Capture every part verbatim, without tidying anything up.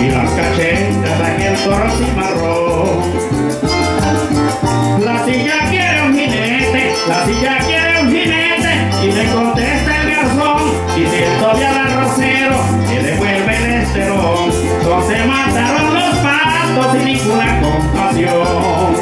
y las cachetas de aquel toro cimarrón. La silla quiere un jinete, la silla quiere un jinete, y le contesta el garzón, diciendo al arrocero que devuelve el esterón. Entonces mataron los patos sin ninguna compasión.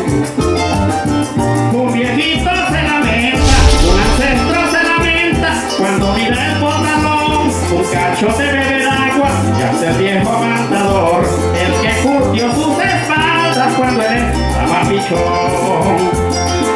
Un viejito se lamenta, un ancestro se lamenta, cuando mira el pantalón, un cacho de beber agua, ya hace el viejo matador, el que curtió sus espaldas cuando él estaba pichón.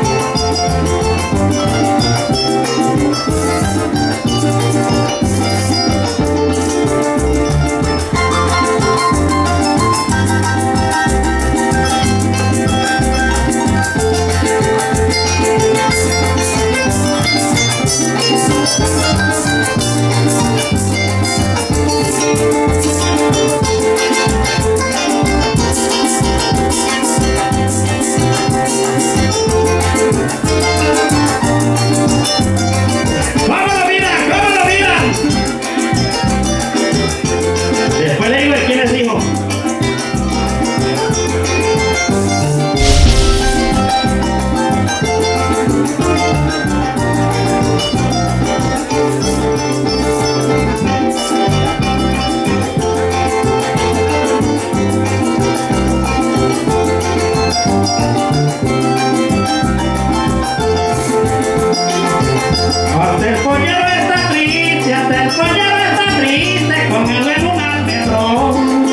Hasta el pollero está triste, hasta el pollero está triste, con el en un almendrón.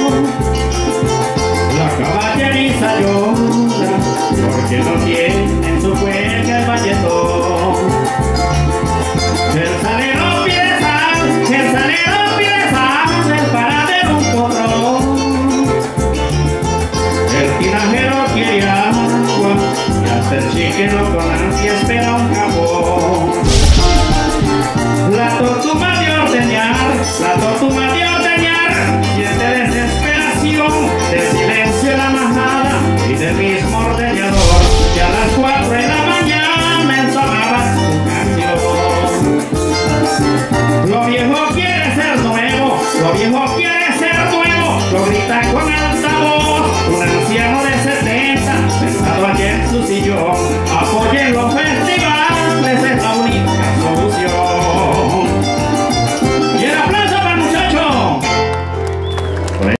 La caballeriza llora, porque no tiene en su cuelga el valletón. El salero pide sal, el salero pide sal, el paradero un potrón. El tinajero quiere agua, y hasta el chiquero con ansia espera un jabón. La tortuga de ordeñar, la tortuga de ordeñar, siente desesperación, de silencio en la majada y del mismo ordeñador, que a las cuatro de la mañana entonaba su canción. Lo viejo quiere ser nuevo, lo viejo quiere ser nuevo, lo grita con alta voz, un anciano de setenta, sentado allí en su sillón, apoya en los festivales.